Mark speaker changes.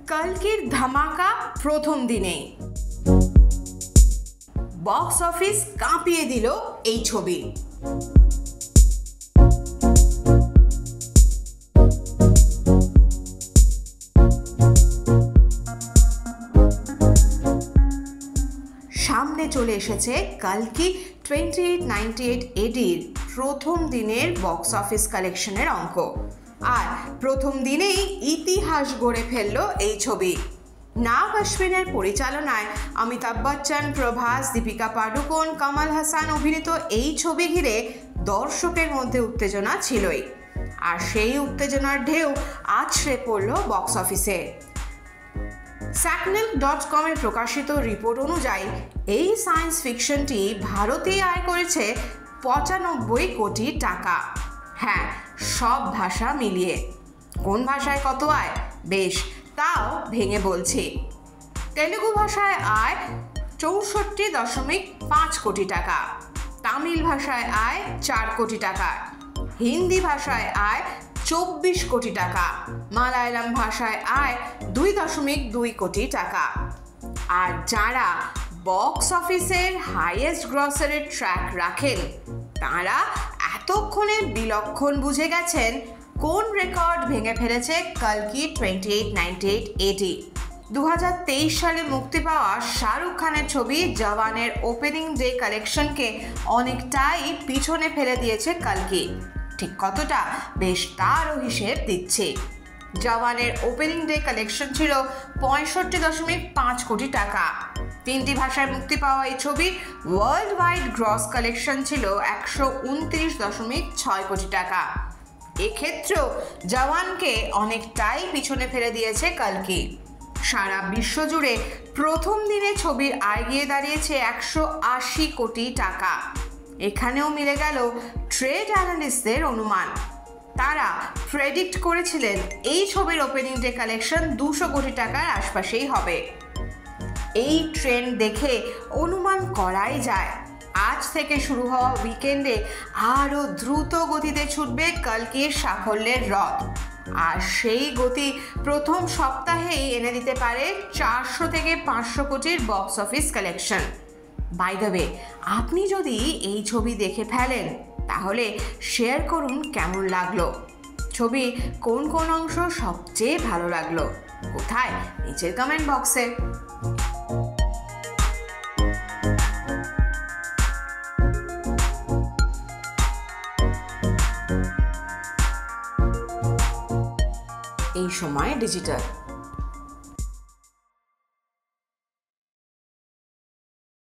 Speaker 1: কালকির ধামাকা প্রথম দিনে বক্স অফিস কাঁপিয়ে দিল এই ছবি। সামনে চলে এসেছে কালকি 2898 এডির প্রথম দিনের বক্স অফিস কালেকশনের অঙ্ক। আর প্রথম দিনেই ইতিহাস গড়ে ফেলল এই ছবি। নাগ অশ্বিনের পরিচালনায় অমিতাভ বচ্চন, প্রভাস, দীপিকা পাডুকোন, কমল হাসান অভিনীত এই ছবি ঘিরে দর্শকের মধ্যে উত্তেজনা ছিলই। আর সেই উত্তেজনার ঢেউ আছড়ে পড়ল বক্স অফিসে। SACNEL.com এর প্রকাশিত রিপোর্ট অনুযায়ী এই সায়েন্স ফিকশনটি ভারতে আয় করেছে 95 কোটি টাকা। হ্যাঁ, সব ভাষা মিলিয়ে। কোন ভাষায় কত আয়? বেশ, তাও ভেঙে বলছি। তেলুগু ভাষায় আয় 64.5 কোটি টাকা, তামিল ভাষায় আয় 4 কোটি টাকা, হিন্দি ভাষায় আয় 24 কোটি টাকা, মালায়ালাম ভাষায় আয় 2.2 কোটি টাকা। আর যারা বক্স অফিসের হাইয়েস্ট গ্রসারির ট্র্যাক রাখেন তারা এতক্ষণে বিলক্ষণ বুঝে গেছেন কোন রেকর্ড ভেঙে ফেলেছে কালকি 2898 এডি। 2023 সালে মুক্তি পাওয়া শাহরুখ খানের ছবি জওয়ানের ওপেনিং ডে কালেকশনকে অনেকটাই পিছনে ফেলে দিয়েছে কালকি। ঠিক কতটা? বেশ, তারও হিসেব দিচ্ছে। জওয়ানের ওপেনিং ডে কালেকশন ছিল 65.5 কোটি টাকা। 3টি ভাষায় মুক্তি পাওয়া এই ছবির ওয়ার্ল্ড ওয়াইড গ্রস কালেকশন ছিল 129.6 কোটি টাকা। এক্ষেত্রেও জওয়ানকে অনেকটাই পিছনে ফেলে দিয়েছে কালকি। সারা বিশ্ব জুড়ে প্রথম দিনে ছবির আয় গিয়ে দাঁড়িয়েছে 180 কোটি টাকা। এখানেও মিলে গেল ট্রেড অ্যানালিস্টদের অনুমান। তারা প্রেডিক্ট করেছিলেন এই ছবির ওপেনিং ডে কালেকশন 200 কোটি টাকার আশপাশেই হবে। এই ট্রেন্ড দেখে অনুমান করাই যায় আজ থেকে শুরু হওয়া উইকেন্ডে আরও দ্রুত গতিতে ছুটবে কালকির সাফল্যের রথ। আর সেই গতি প্রথম সপ্তাহেই এনে দিতে পারে 400 থেকে 500 কোটির box office collection. By the way, আপনি যদি এই ছবি দেখে ফেলেন তাহলে শেয়ার করুন কেমন লাগলো। ছবি কোন কোন অংশ সবচেয়ে ভালো লাগলো? কোথায়? নিচের কমেন্ট বক্সে। এই সময় ডিজিটাল।